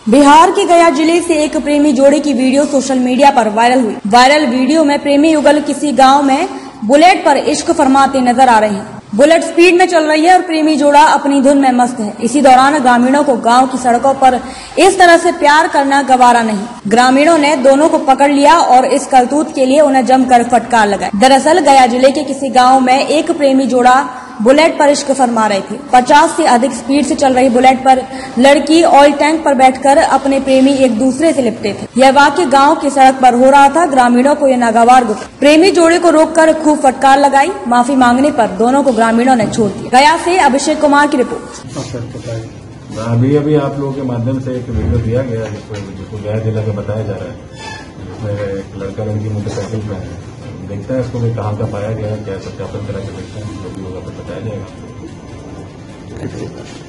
बिहार के गया जिले से एक प्रेमी जोड़े की वीडियो सोशल मीडिया पर वायरल हुई। वायरल वीडियो में प्रेमी युगल किसी गांव में बुलेट पर इश्क फरमाते नजर आ रहे हैं। बुलेट स्पीड में चल रही है और प्रेमी जोड़ा अपनी धुन में मस्त है। इसी दौरान ग्रामीणों को गांव की सड़कों पर इस तरह से प्यार करना गवारा नहीं। ग्रामीणों ने दोनों को पकड़ लिया और इस करतूत के लिए उन्हें जमकर फटकार लगाई। दरअसल गया जिले के किसी गाँव में एक प्रेमी जोड़ा बुलेट पर इश्क फरमा रहे थे। 50 से अधिक स्पीड से चल रही बुलेट पर लड़की ऑयल टैंक पर बैठकर अपने प्रेमी एक दूसरे से लिपटे थे। यह वाकया गांव की सड़क पर हो रहा था। ग्रामीणों को यह नागवार गुजरा। प्रेमी जोड़े को रोककर खूब फटकार लगाई। माफी मांगने पर दोनों को ग्रामीणों ने छोड़ दिया। गया से अभिषेक कुमार की रिपोर्ट। अभी आप लोगों के माध्यम से एक वीडियो दिया गया जिसको गया जिला का बताया जा रहा है, जिसमें एक लड़का लड़की मोटरसाइकिल पे है। देखते हैं इसको भी कहाँ का पाया गया, क्या सत्यापन करा के देखते हैं, जो भी होगा तो बताया जाएगा।